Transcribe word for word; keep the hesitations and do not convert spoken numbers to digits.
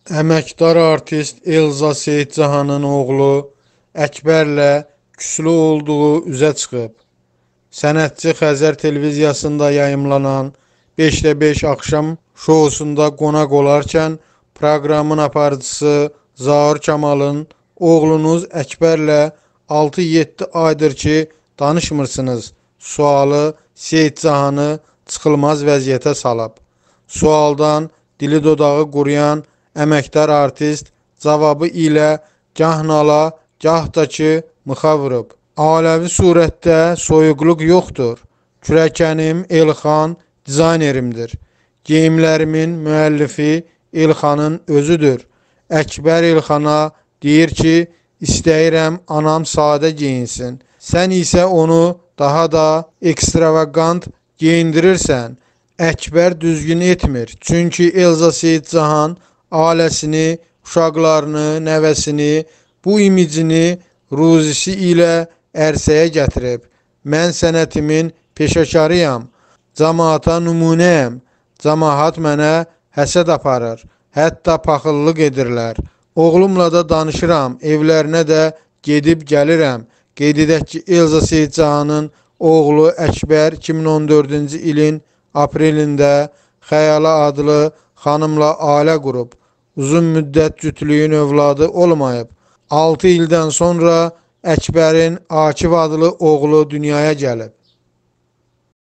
Əməkdar artist Elza Seyidcahanın oğlu Əkbərlə küslü olduğu üzə çıxıb. Sənətçi Xəzər televiziyasında yayımlanan beşdə beş axşam şousunda qonaq olarkən proqramın aparıcısı Zaur Kamalın "Oğlunuz Əkbərlə altı yeddi aydır ki danışmırsınız" sualı Seyidcahanı çıxılmaz vəziyyətə salıb. Sualdan dili dodağı quruyan əməkdar artist cavabı ilə gah nala, gah da ki mıxa vurub. Aləvi surətdə soyuqluq yoxdur. Kürəkənim Elxan dizaynerimdir. Geyimlərimin müəllifi Elxanın özüdür. Əkbər Elxana deyir ki, istəyirəm anam sadə geyinsin. Sən isə onu daha da ekstravagant geyindirirsən. Əkbər düzgün etmir. Çünki Elza Seyidcahan ailəsini, uşaqlarını, nəvəsini, bu imicini ruzisi ilə ərsəyə gətirib. Mən sənətimin peşəkarıyam. Cəmaata nümunəyəm. Cəmaat mənə həsəd aparır. Hətta paxıllıq edirlər. Oğlumla da danışıram. Evlərinə də gedib gəlirəm. Qeyd edək ki, Elza Seyidcahanın oğlu Əkbər iki min on dördüncü ilin aprelində Xəyala adlı xanımla ailə qurub. Uzun müddət cütlüyün övladı olmayıb. altı ildən sonra Əkbərin Akif adlı oğlu dünyaya gəlib.